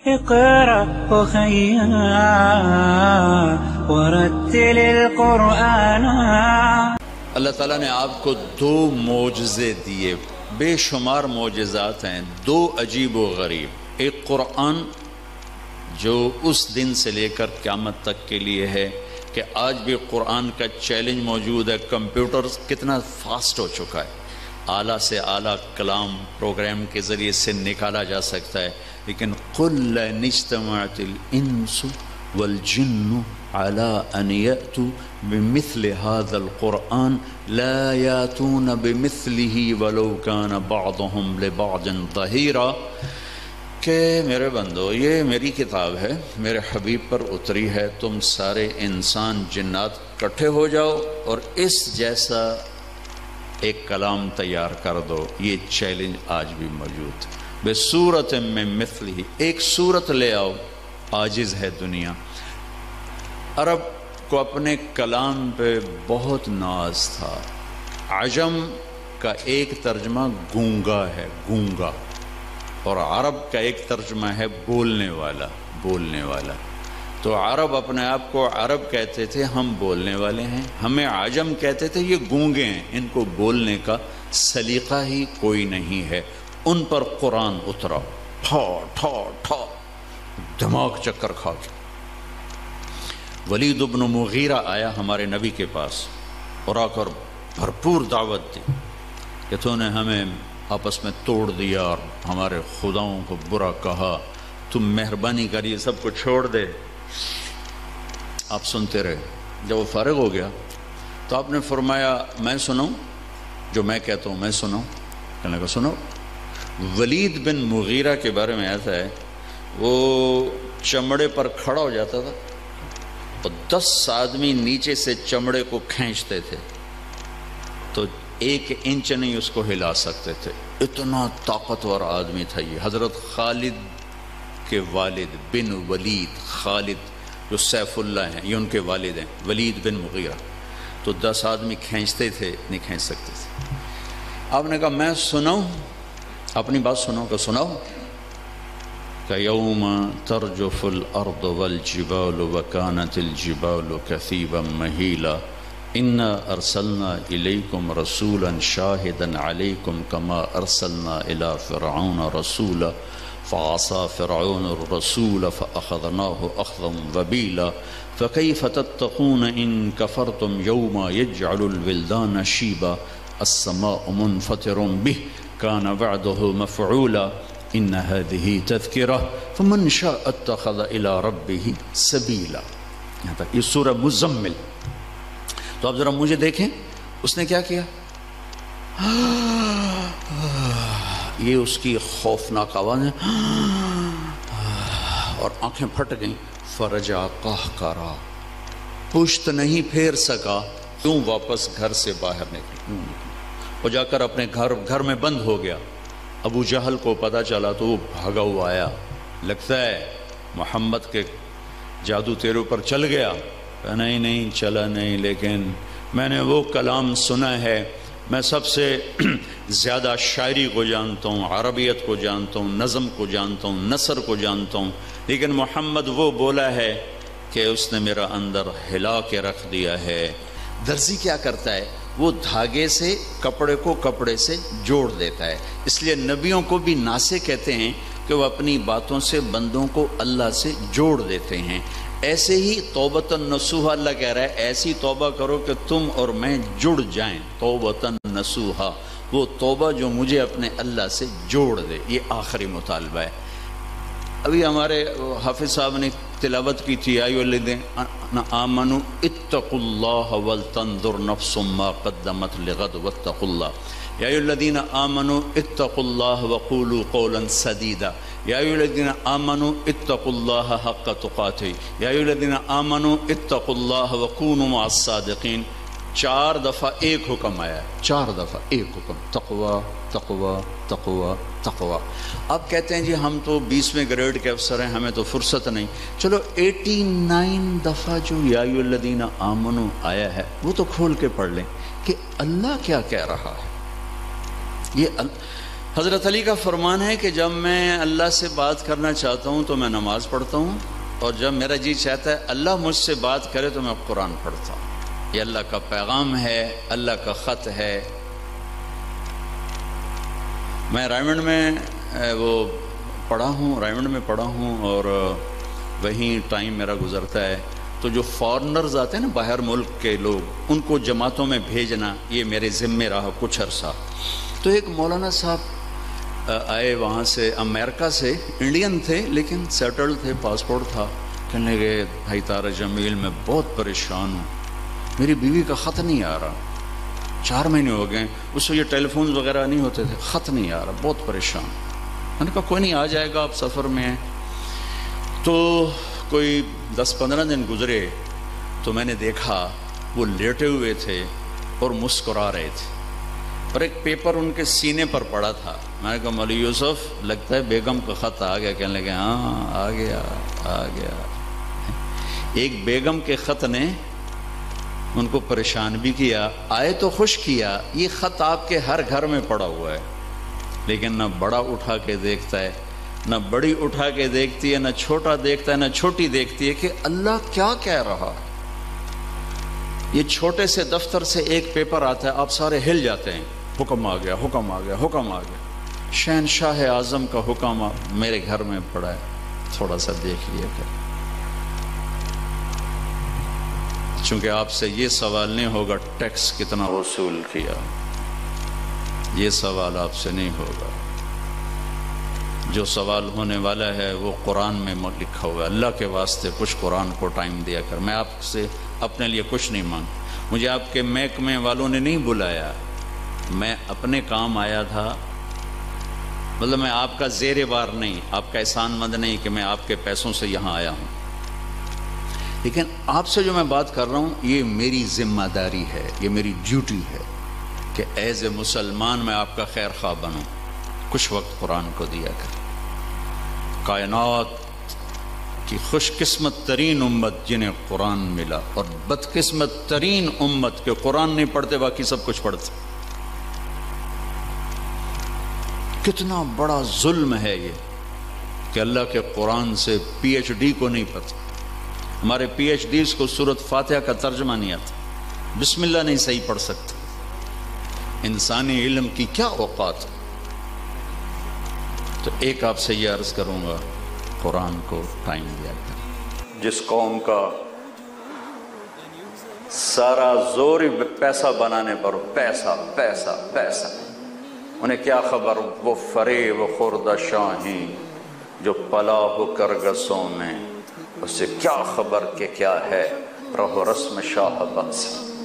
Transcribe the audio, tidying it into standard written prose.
اقرأ أخيا ورتل القرآن۔ اللہ تعالیٰ نے آپ کو 2 معجزے دیے، بے شمار معجزات ہیں، 2 عجیب و غریب۔ ایک قرآن جو اس دن سے لے کر قیامت تک کے لیے ہے کہ آج بھی قرآن کا چیلنج موجود ہے۔ کمپیوٹر کتنا فاسٹ ہو چکا ہے، اعلیٰ سے اعلیٰ کلام پروگرام کے ذریعے سے نکالا جا سکتا ہے، لیکن قُلْ لَئِنِ اجْتَمَعَتِ الْإِنسُ وَالْجِنُّ عَلَىٰ أَنْ يَأْتُوا بِمِثْلِ هَذَا الْقُرْآنِ لَا يَأْتُونَ بِمِثْلِهِ وَلَوْ كَانَ بَعْضُهُمْ لِبَعْضٍ ظَهِيرًا، کہ میرے بندو یہ میری کتاب ہے، میرے حبیب پر اتری ہے، تم سارے انسان جنات اکٹھے ہو جاؤ اور اس جیسا ایک کلام تیار کر دو۔ یہ چیلنج آج بھی موجود ہے۔ بصورت من مثلہ، ایک صورت لے آؤ، عاجز ہے دنیا۔ عرب کو اپنے کلام پہ بہت ناز تھا۔ عجم کا ایک ترجمہ گونگا ہے، گونگا، اور عرب کا ایک ترجمہ ہے بولنے والا، بولنے والا۔ تو عرب اپنے آپ کو عرب کہتے تھے، ہم بولنے والے ہیں، ہمیں عجم کہتے تھے یہ گونگے ہیں، ان کو بولنے کا سلیقہ ہی کوئی نہیں ہے۔ ان پر قرآن اترا، ٹھا ٹھا ٹھا، دماغ چکر کھا کے۔ ولید بن مغیرہ آیا ہمارے نبی کے پاس اور آ کر بھرپور دعوت دی کہ تو نے ہمیں آپس میں توڑ دیا اور ہمارے خداؤں کو برا کہا، تم مہربانی کر یہ سب کو چھوڑ دے۔ آپ سنتے رہے۔ جب وہ فارغ ہو گیا تو آپ نے فرمایا میں سنوں، جو میں کہتا ہوں میں سنوں؟ کہنے لگا سنو۔ ولید بن مغیرہ کے بارے میں ایسا ہے، وہ چمڑے پر کھڑا ہو جاتا تھا اور 10 آدمی نیچے سے چمڑے کو کھینچتے تھے تو 1 انچ نہیں اس کو ہلا سکتے تھے، اتنا طاقتور آدمی تھا یہ۔ حضرت خالد کے والد بن ولید، خالد جو سیف اللہ ہیں، یہ ان کے والد ہیں، ولید بن مغیرہ۔ تو 10 آدمی کھینچتے تھے، نہیں کھینچ سکتے تھے۔ آپ نے کہا میں سناؤں، اپنی بات سنو، کہ سناؤ کہ یوم ترجف الارض والجبال وکانت الجبال کثیبا مہیلا انا ارسلنا الیکم رسولا شاہدا علیکم کما ارسلنا الی فرعون رسولا فعصى فرعون الرسول فاخذناه اخذا وبیلا فکیف تتقون ان کفرتم یوم یجعل الولدان شیبا السماء منفطر به كان وعده مفعولا ان هذه تذکرہ فمن شاء اتخذ الى ربه سبیلا۔ یہاں تک یہ سورہ مزمل۔ تو اب ذرا مجھے دیکھیں اس نے کیا کیا، یہ اس کی خوفناک آواز ہے اور آنکھیں پھٹ گئیں۔ فرجع قہقرا، پشت نہیں پھیر سکا، کیوں واپس گھر سے باہر نکل، وہ جا کر اپنے گھر میں بند ہو گیا۔ ابو جہل کو پتہ چلا تو وہ بھاگا ہوا آیا، لگتا ہے محمد کے جادو تیرے اوپر چل گیا۔ نہیں نہیں چلا نہیں، لیکن میں نے وہ کلام سنا ہے، میں سب سے زیادہ شاعری کو جانتا ہوں، عربیت کو جانتا ہوں، نظم کو جانتا ہوں، نثر کو جانتا ہوں، لیکن محمد وہ بولا ہے کہ اس نے میرا اندر ہلا کے رکھ دیا ہے۔ درزی کیا کرتا ہے، وہ دھاگے سے کپڑے کو کپڑے سے جوڑ دیتا ہے، اس لیے نبیوں کو بھی ناسے کہتے ہیں کہ وہ اپنی باتوں سے بندوں کو اللہ سے جوڑ دیتے ہیں۔ ایسے ہی توبۃ نصوحہ اللہ کہہ رہا ہے، ایسی توبہ کرو کہ تم اور میں جڑ جائیں، توبۃ نصوحہ، وہ توبہ جو مجھے اپنے اللہ سے جوڑ دے۔ یہ آخری مطالبہ ہے۔ ابھی ہمارے حافظ صاحب نے تلاوت کی تھی، ایھا الذین آمنوا اتقوا اللہ ولتنظر نفس ما قدمت لغد واتقوا اللہ، یا ایھا الذین آمنوا اتقوا اللہ وقولوا قولا سدیدا، یا ایھا الذین آمنوا اتقوا اللہ حق تقاته، یا ایھا الذین آمنوا اتقوا اللہ وکونوا مع الصادقین۔ 4 دفعہ ایک حکم آیا ہے، 4 دفعہ ایک حکم، تقوی تقوی تقوی تقوی۔ آپ کہتے ہیں جی ہم تو 20ویں گریڈ کے افسر ہیں، ہمیں تو فرصت نہیں۔ چلو 89 دفعہ جو یا ایھا الذین آمنوا آیا ہے وہ تو کھول کے پڑھ لیں کہ اللہ کیا کہہ رہا ہے۔ یہ حضرت علی کا فرمان ہے کہ جب میں اللہ سے بات کرنا چاہتا ہوں تو میں نماز پڑھتا ہوں، اور جب میرا جی چاہتا ہے اللہ مجھ سے بات کرے تو میں قرآن پڑھتا ہوں۔ یہ اللہ کا پیغام ہے، اللہ کا خط ہے۔ میں رائمنڈ میں رائمنڈ میں پڑھا ہوں اور وہیں ٹائم میرا گزرتا ہے، تو جو فارنرز آتے ہیں نا، باہر ملک کے لوگ، ان کو جماعتوں میں بھیجنا یہ میرے ذمے رہا کچھ عرصہ۔ تو ایک مولانا صاحب آئے وہاں سے، امریکہ سے، انڈین تھے لیکن سیٹلڈ تھے، پاسپورٹ تھا۔ کہنے لگے بھائی طارق جمیل میں بہت پریشان ہوں، میری بیوی کا خط نہیں آ رہا، 4 مہینے ہو گئے، اس وقت یہ ٹیلی فون وغیرہ نہیں ہوتے تھے، خط نہیں آ رہا، بہت پریشان۔ میں نے کہا کوئی نہیں، آ جائے گا، آپ سفر میں ہیں۔ تو کوئی 10-15 دن گزرے تو میں نے دیکھا وہ لیٹے ہوئے تھے اور مسکرا رہے تھے، اور ایک پیپر ان کے سینے پر پڑا تھا۔ میں نے کہا مولوی یوسف لگتا ہے بیگم کا خط آ گیا۔ کہنے لگے ہاں آ گیا۔ ایک بیگم کے خط نے ان کو پریشان بھی کیا، آئے تو خوش کیا۔ یہ خط آپ کے ہر گھر میں پڑا ہوا ہے، لیکن نہ بڑا اٹھا کے دیکھتا ہے، نہ بڑی اٹھا کے دیکھتی ہے، نہ چھوٹا دیکھتا ہے، نہ چھوٹی دیکھتی ہے کہ اللہ کیا کہہ رہا ہے۔ یہ چھوٹے سے دفتر سے ایک پیپر آتا ہے، آپ سارے ہل جاتے ہیں، حکم آ گیا، حکم آ گیا، حکم آ گیا، شہنشاہ اعظم کا حکم میرے گھر میں پڑا ہے، تھوڑا سا دیکھ لیا کر۔ چونکہ آپ سے یہ سوال نہیں ہوگا ٹیکس کتنا وصول کیا، یہ سوال آپ سے نہیں ہوگا۔ جو سوال ہونے والا ہے وہ قرآن میں لکھا ہوا ہے۔ اللہ کے واسطے کچھ قرآن کو ٹائم دیا کر۔ میں آپ سے اپنے لیے کچھ نہیں مانگ، مجھے آپ کے محکمے والوں نے نہیں بلایا، میں اپنے کام آیا تھا۔ مطلب میں آپ کا زیر بار نہیں، آپ کا احسان مند نہیں کہ میں آپ کے پیسوں سے یہاں آیا ہوں، لیکن آپ سے جو میں بات کر رہا ہوں یہ میری ذمہ داری ہے، یہ میری ڈیوٹی ہے کہ ایز اے مسلمان میں آپ کا خیر خواہ بنوں۔ کچھ وقت قرآن کو دیا کر۔ کائنات کی خوش قسمت ترین امت جنہیں قرآن ملا، اور بدقسمت ترین امت کے قرآن نہیں پڑھتے باقی سب کچھ پڑھتے۔ کتنا بڑا ظلم ہے یہ کہ اللہ کے قرآن سے پی ایچ ڈی کو نہیں پڑھتا۔ ہمارے پی ایچ ڈیز کو سورۃ فاتحہ کا ترجمہ نہیں آتا، بسم اللہ نہیں صحیح پڑھ سکتا۔ انسانی علم کی کیا اوقات۔ تو ایک آپ سے یہ عرض کروں گا، قرآن کو ٹائم دیا کر۔ جس قوم کا سارا زور ہی پیسہ بنانے پر، پیسہ پیسہ پیسہ، انہیں کیا خبر وہ فریب و خوردہ شاہیں جو پلا ہو کرگسوں میں، اس سے کیا خبر کہ کیا ہے رہ و رسم شاہ بخش۔